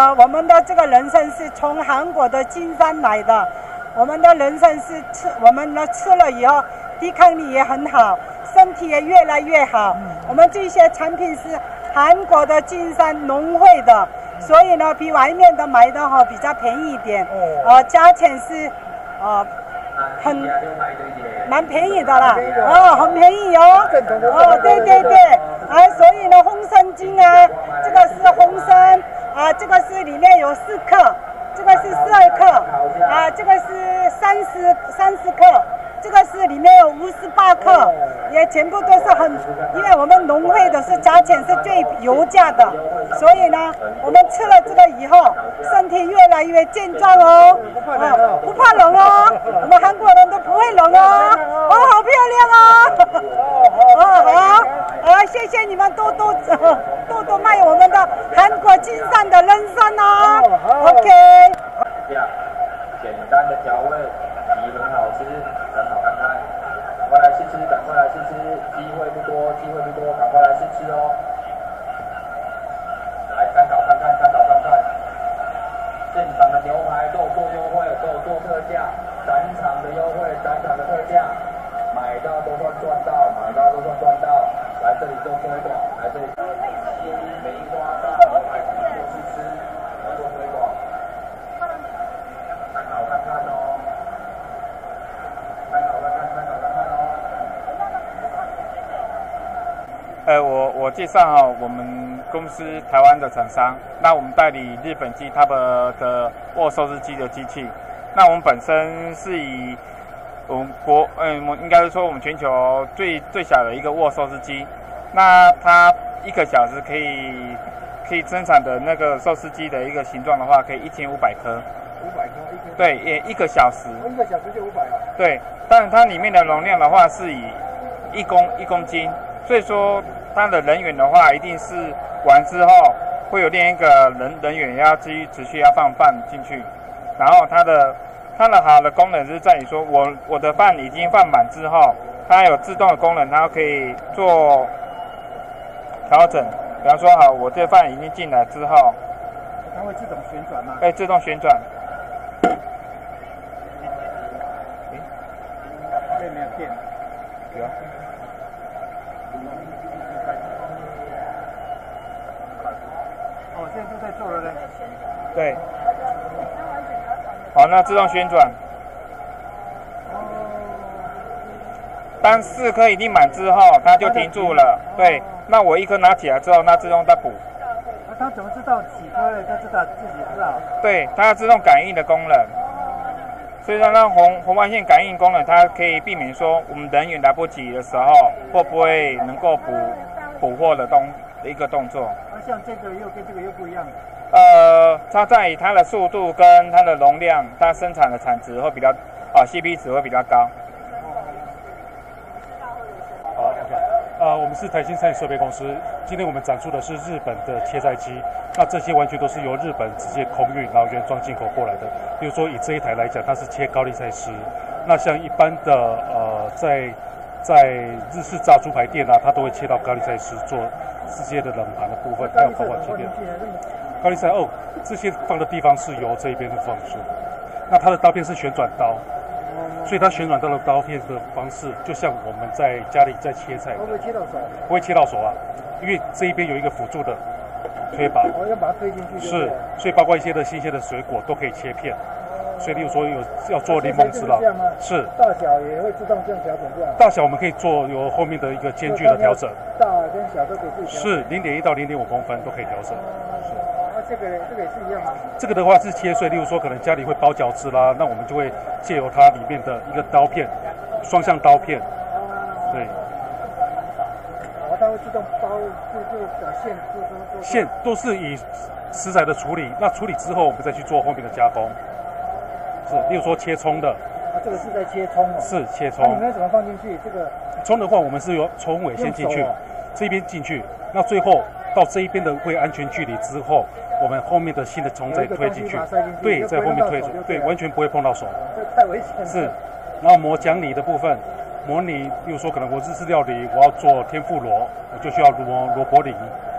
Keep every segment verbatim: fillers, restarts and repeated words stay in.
呃，我们的这个人参是从韩国的金山来的，我们的人参是吃，我们呢吃了以后抵抗力也很好，身体也越来越好。嗯、我们这些产品是韩国的金山农会的，嗯、所以呢比外面的买的哈比较便宜一点，哦、呃，价钱是呃很蛮便宜的啦，哦，很便宜哦，哦，对对对，啊，所以呢，红参精啊，这个是红参啊，这个是里面有四克，这个是十二克，啊，这个是三十三十克，这个是里面有五十八克，也全部都是很，因为我们农会的是价钱是最优价的，所以呢，我们吃了这个以后，身体越来越健壮哦，哦，不怕冷哦，我们韩国人都不会冷哦，哦，好漂亮哦，哦好，啊，谢谢你们多多多多卖我们的韩国金山的人参哦 ，OK。 简单的调味，皮很好吃，很好看看，赶快来试吃，赶快来试吃，机会不多，机会不多，赶快来试吃哦。来参考看看，参考看看，现场的牛排都有做优惠，都有做特价，展场的优惠，展场的特价，买到都算赚到，买到都算赚到，来这里做推广，来这里梅花大牛排做试吃，来做推广。参考看看哦，参考看看，参考看看哦。 呃，我我介绍哈、哦，我们公司台湾的厂商，那我们代理日本机 T A B 的握寿司机的机器，那我们本身是以我们国，嗯，我应该是说我们全球最最小的一个握寿司机，那它一个小时可以可以生产的那个寿司机的一个形状的话，可以一千五百颗。 五百颗一颗。 对，也一个小时。 一个小时就五百了。 对，但是它里面的容量的话是以一公一公斤，所以说它的人员的话，一定是完之后会有另一个人人员要继续持续要放饭进去，然后它的它的好的功能是在于说，我我的饭已经放满之后，它有自动的功能，它可以做调整。比方说，好，我这饭已经进来之后， 它会自动旋转吗？ 哎，自动旋转。 电没有电？ 有。 哦，现在就在做了呢。 对。好，那自动旋转。当四颗已经满之后，它就停住了。对，那我一颗拿起来之后，那自动再补。 那它怎么知道几颗了？它知道自己知道。 对，它有自动感应的功能。所以说，那红红外线感应功能，它可以避免说我们人员来不及的时候，会不会能够补补货的动的一个动作。 啊，像这个又跟这个又不一样。 呃，它在于它的速度跟它的容量，它生产的产值会比较啊 C P 值会比较高。 好 ，OK， 呃，我们是台新餐饮设备公司，今天我们展出的是日本的切菜机，那这些完全都是由日本直接空运，然后原装进口过来的。比如说以这一台来讲，它是切高丽菜丝，那像一般的呃，在在日式炸猪排店啊，它都会切到高丽菜丝做直接的冷盘的部分，还有保管切片。高丽菜哦，这些放的地方是由这边放出，那它的刀片是旋转刀。所以它旋转刀的刀片的方式，就像我们在家里在切菜， 会不会切到手？ 不会切到手啊，因为这一边有一个辅助的推把， 我要把它推进去。 是，所以包括一些的新鲜的水果都可以切片。所以，例如说有要做柠檬汁了，是大小也会自动这样调整这样。 大小我们可以做有后面的一个间距的调整， 大跟小都可以自己调整。 是零点一到零点五公分都可以调整。是。 那这个这个也是一样吗？ 这个的话是切碎，例如说可能家里会包饺子啦，那我们就会借由它里面的一个刀片，双向刀片，对。 哦，它会自动包，就就把线做做做。 线都是以食材的处理，那处理之后我们再去做后面的加工。是，例如说切葱的。 啊，这个是在切葱哦。 是切葱。 那你们怎么放进去？这个葱的话，我们是由葱尾先进去，这边进去，那最后到这一边的会安全距离之后，我们后面的新的葱再推进去，对，在后面推，对，完全不会碰到手。 这太危险了。 是，然后磨讲理的部分，磨泥，例如说可能我日式料理，我要做天妇罗，我就需要磨萝卜泥。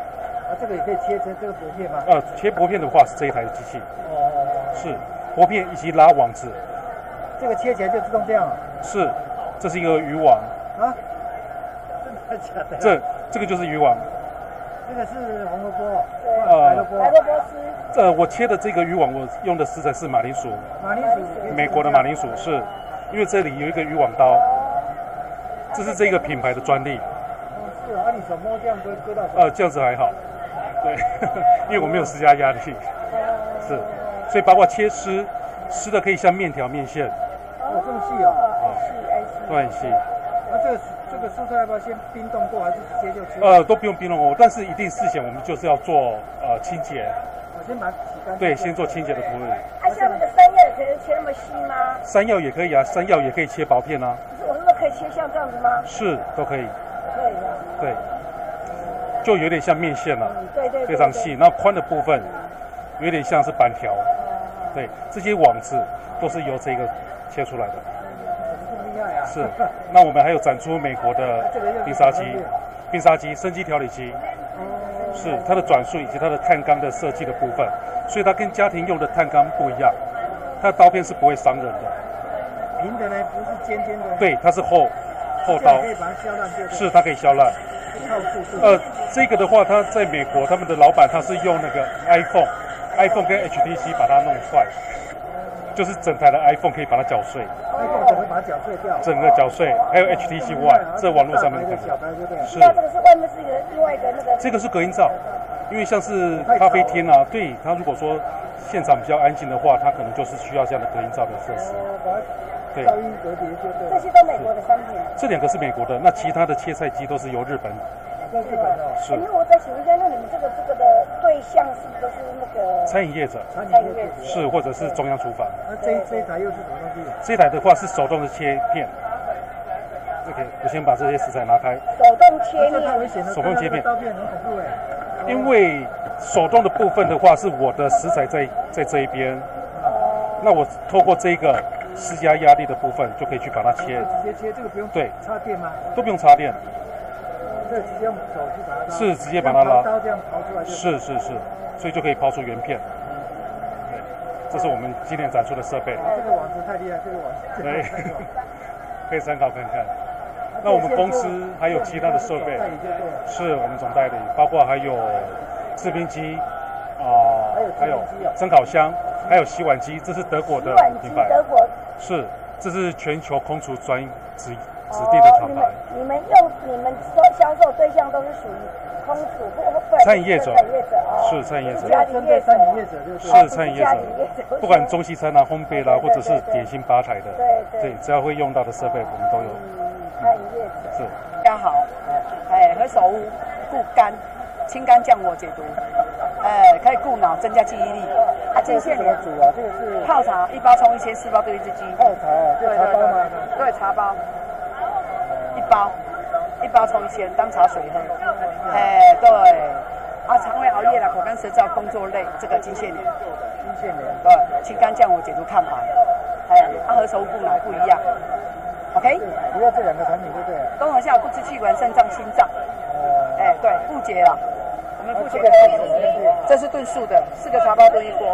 啊，这个也可以切成这个薄片吗？ 呃，切薄片的话是这一台的机器， 哦， 是薄片以及拉网子， 这个切起来就自动这样啊？ 是，这是一个渔网， 啊？真的假的？ 这这个就是渔网。 这个是红萝卜， 呃白萝卜， 白萝卜丝， 呃，我切的这个渔网，我用的食材是马铃薯， 马铃薯， 美国的马铃薯，是因为这里有一个渔网刀，这是这个品牌的专利。 哦，是啊，你手摸这样不会割到手？ 呃，这样子还好，对，因为我没有施加压力，是，所以包括切丝，丝的可以像面条、面线， 哦，这么细哦， 都很细。 那这个这个蔬菜要不要先冰冻过，还是直接就吃？ 呃，都不用冰冻过，但是一定事前我们就是要做呃清洁， 我先把它洗干净。 对，先做清洁的处理。 啊，像那个山药也可以切那么细吗？ 山药也可以啊，山药也可以切薄片啊。 不是，我说可以切像这样子吗？ 是，都可以。 可以的。 对，就有点像面线了、 嗯，对对。 非常细，那宽的部分有点像是板条。对，这些网子都是由这个切出来的。 厉害啊！ 是，那我们还有展出美国的冰沙机，冰沙机、生机调理机，是它的转速以及它的碳钢的设计的部分，所以它跟家庭用的碳钢不一样，它的刀片是不会伤人的。 平的呢，不是尖尖的。 对，它是厚厚刀， 可以把它削烂，对不对？ 是，它可以削烂。呃，这个的话，它在美国，他们的老板他是用那个 iPhone、iPhone 跟 H T C 把它弄坏。就是整台的 iPhone 可以把它搅碎 ，iPhone 整个把它搅碎掉， 整个搅碎，还有 H T C One， 这网络上面看到。 是。那这个是外面是一个另外一个那个。 这个是隔音罩，因为像是咖啡厅啊，对它如果说现场比较安静的话，它可能就是需要这样的隔音罩的设施。 对。噪音隔绝就对。 这些都美国的商品。 这两个是美国的，那其他的切菜机都是由日本。 在日本的。 是。 那我再请问一下，那你们这个这个的对象是不是都是那个餐饮业者？ 餐饮业者是，或者是中央厨房。 那这这一台又是什么东西？ 这一台的话是手动的切片。OK， 我先把这些食材拿开。 手动切片。 太危险了， 手动切片。 刀片很恐怖哎。 因为手动的部分的话，是我的食材在在这一边。那我透过这个施加压力的部分，就可以去把它切。 直接切，这个不用对插电吗？ 都不用插电。 这直接用手去把它拉。 是直接把它拉。 刀这样刨出来就。 是是是，所以就可以刨出原片。对，这是我们今天展出的设备。 这个网子太厉害，这个网子。 对，可以参考看看。那我们公司还有其他的设备，是我们总代理，包括还有制冰机啊，还有蒸烤箱，还有洗碗机，这是德国的品牌。 德国。 是，这是全球空厨专指指定的厂牌。 哦、你们你们用你们销销售对象都是属于空厨不不餐饮业者，是餐饮业者， 家庭业者， 餐饮业者是餐饮业者，不管中西餐啊、烘焙啦，或者是点心吧台的， 对对，只要会用到的设备，我们都有。 餐饮业者是。 大家好，哎，何首乌固肝，清肝降火解毒，哎，可以固脑增加记忆力。啊，金线莲煮啊，这个是泡茶，一包冲一千，四包兑一只鸡。 泡茶啊，这茶包吗？ 对，茶包，一包，一包冲一千，当茶水喝。哎，对，啊，肠胃熬夜了，口干舌燥，工作累，这个金线莲。 金线莲。 对，清肝降火解毒抗癌。哎，啊，何首乌固脑不一样。OK， 主要这两个产品对不对？ 综合下不支气管、肾脏、心脏。哦。哎，对，固结了。我们固结的，这是炖素的，四个茶包炖一锅。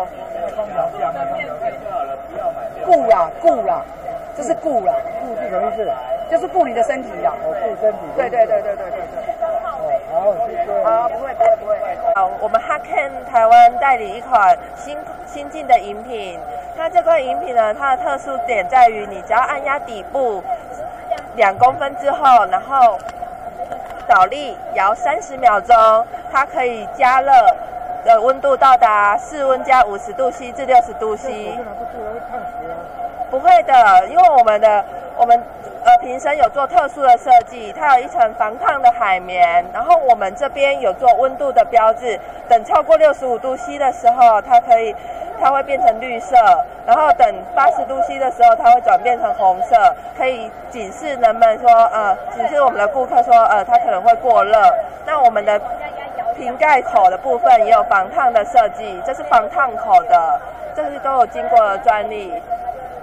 固啦，固啦，这是固啦。 固是什么意思？ 就是固你的身体啦。 哦，固身体。 对对对对对对对。 哦，好，谢谢。 好，不会不会不会。 好，我们 Haken 台湾代理一款新新进的饮品。那这款饮品呢，它的特殊点在于，你只要按压底部两公分之后，然后倒立摇三十秒钟，它可以加热的温度到达室温加五十度 C 至六十度 C。不会的，因为我们的我们呃瓶身有做特殊的设计，它有一层防烫的海绵，然后我们这边有做温度的标志，等超过六十五度 C 的时候，它可以。它会变成绿色，然后等八十度 C 的时候，它会转变成红色，可以警示人们说，呃，警示我们的顾客说，呃，它可能会过热。那我们的瓶盖口的部分也有防烫的设计，这是防烫口的，这是都有经过的专利。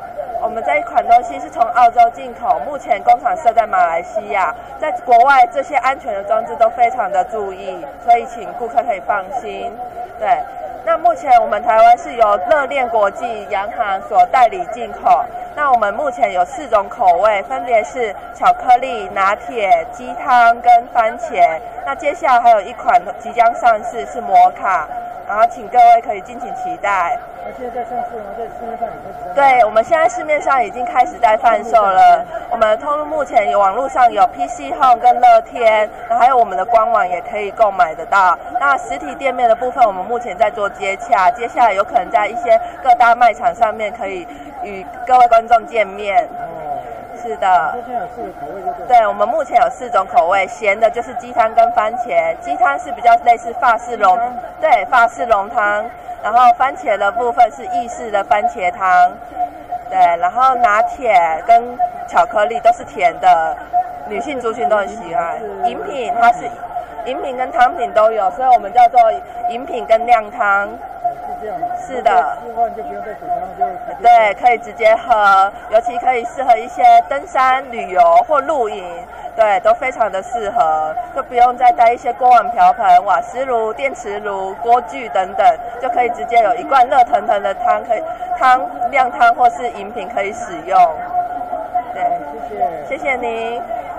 我们这一款东西是从澳洲进口，目前工厂设在马来西亚，在国外这些安全的装置都非常的注意，所以请顾客可以放心。对，那目前我们台湾是由乐恋国际洋行所代理进口。那我们目前有四种口味，分别是巧克力、拿铁、鸡汤跟番茄。那接下来还有一款即将上市是摩卡，然后请各位可以敬请期待。 那现在在上市吗？在市面上也开始在。 对，我们现在市面上已经开始在贩售了。我们通路目前有网络上有 P C Home 跟乐天，还有我们的官网也可以购买得到。那实体店面的部分，我们目前在做接洽，接下来有可能在一些各大卖场上面可以与各位观众见面。 哦， 是的。 现在有四个口味就对。 对，我们目前有四种口味，咸的就是鸡汤跟番茄，鸡汤是比较类似法式浓，对，法式浓汤。然后番茄的部分是意式的番茄汤，对，然后拿铁跟巧克力都是甜的，女性族群都很喜欢。饮品它是饮品跟汤品都有，所以我们叫做饮品跟靓汤。 是这样的。 是的。 吃饭就不用再煮汤，就直接。 对，可以直接喝，尤其可以适合一些登山、旅游或露营。对，都非常的适合，就不用再带一些锅碗瓢盆、瓦斯炉、电磁炉、锅具等等，就可以直接有一罐热腾腾的汤，可以汤靓汤或是饮品可以使用。对， 谢谢， 谢谢您。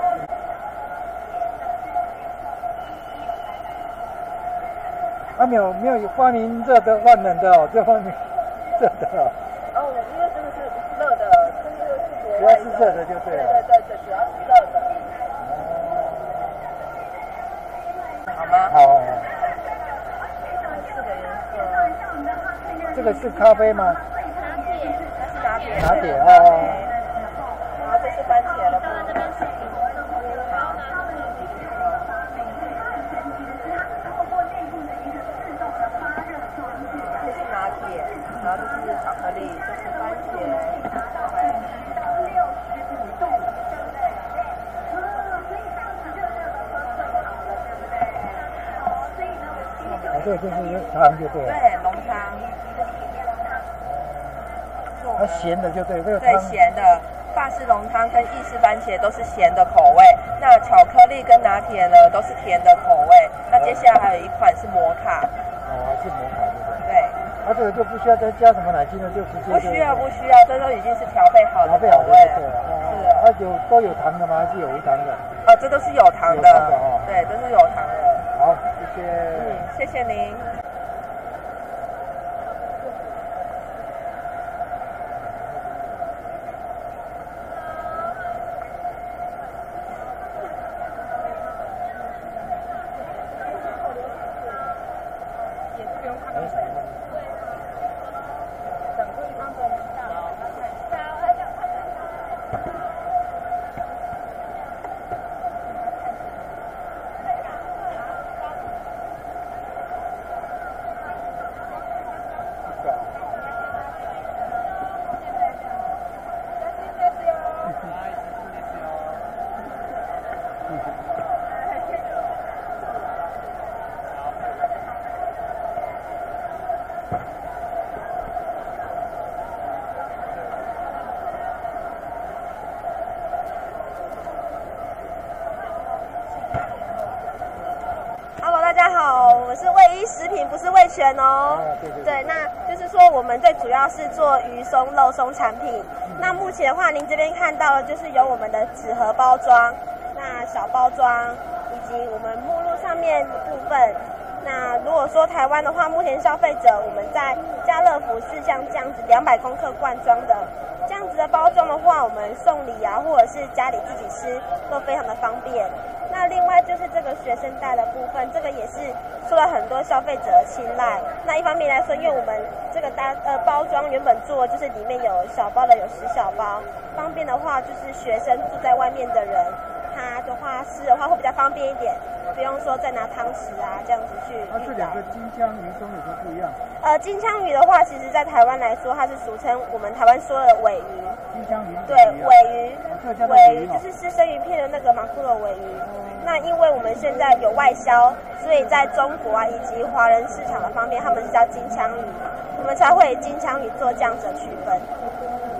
啊，没有没有发明热的万能的哦，这方面热的哦。 哦，因为这个是热的，这个是国主要是热的就对了。 对对对，主要是热的。好吗？ 好好好。 四个颜色。 这个是咖啡吗？ 拿铁，它是拿铁。 拿铁哦。 然后这是番茄的部分。这是拿铁，然后这是巧克力，这是番茄。 这个就是汤就对了。 对，浓汤。 它咸的就对，这个对，咸的法式浓汤跟意式番茄都是咸的口味，那巧克力跟拿铁呢都是甜的口味。那接下来还有一款是摩卡。 哦，是摩卡对不对？ 对。 它这个就不需要再加什么奶精了，就直接。 不需要，不需要，这都已经是调配好的口味。 调配好的对了。是。它有都有糖的吗？还是有无糖的？ 哦，这都是有糖的。有糖的哦。对，都是有糖的。 好，谢谢。 嗯，谢谢您。 我是卫衣食品，不是味全哦。 对对对，那就是说我们最主要是做鱼松、肉松产品。那目前的话，您这边看到的就是有我们的纸盒包装、那小包装，以及我们目录上面的部分。那如果说台湾的话，目前消费者我们在家乐福是像这样子两百公克罐装的。这样子的包装的话，我们送礼啊，或者是家里自己吃都非常的方便。那另外就是这个学生袋的部分，这个也是受到很多消费者的青睐。那一方面来说，因为我们这个单呃包装原本做就是里面有小包的，有十小包，方便的话就是学生住在外面的人，他的话吃的话会比较方便一点，不用说再拿汤匙啊这样子去。 它这两个金枪鱼松有什么不一样？ 呃，金枪鱼的话，其实在台湾来说，它是俗称我们台湾说的尾鱼。 金枪鱼。 对，尾鱼。尾鱼就是吃生鱼片的那个马库罗尾鱼。那因为我们现在有外销，所以在中国啊以及华人市场的方面，他们是叫金枪鱼，我们才会以金枪鱼做这样子的区分。 金枪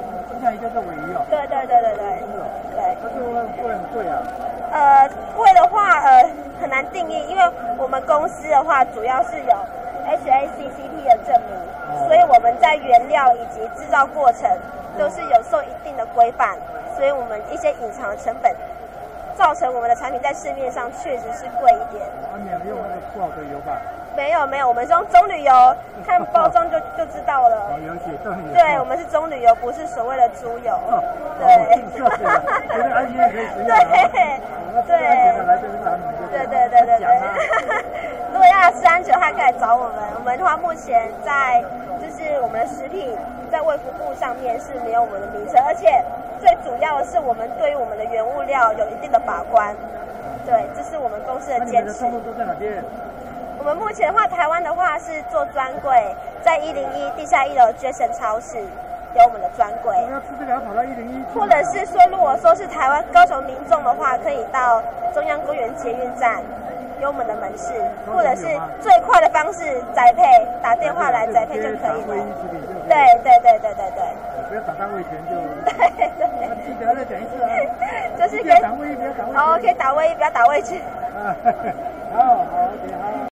酱也叫做鲔鱼哦。 对对对对对对。 它就会会很贵啊。 呃，贵的话呃很难定义，因为我们公司的话主要是有 H A C C P 的证明，哦、所以我们在原料以及制造过程都是有受一定的规范，所以我们一些隐藏的成本，造成我们的产品在市面上确实是贵一点。 啊，没有用那个不好的油吧？ 没有没有，我们是用棕榈油，看包装就就知道了。 哦，了解，棕榈油。 对，我们是棕榈油，不是所谓的猪油。 哦、 对。 哦，觉得安全可以使用。 对。对。 来这边找你们就对对对对对。如果要吃安全的话，可以找我们。我们的话，目前在就是我们的食品在卫福部上面是没有我们的名称，而且最主要的是我们对于我们的原物料有一定的把关。对，这是我们公司的坚持。 那你们的通路都在哪边？ 我们目前的话，台湾的话是做专柜，在一零一地下一楼 Jason 超市有我们的专柜。 我要吃这个要跑到一零一。 或者是说，如果说是台湾高雄民众的话，可以到中央公园捷运站有我们的门市，或者是最快的方式宅配，打电话来宅配就可以了。对对对对对对。 不要打单位钱就。 对对。 记得再讲一次啊。 就是可以打位不要打位。 哦，可以打位，不要打位去。 好好，OK，好。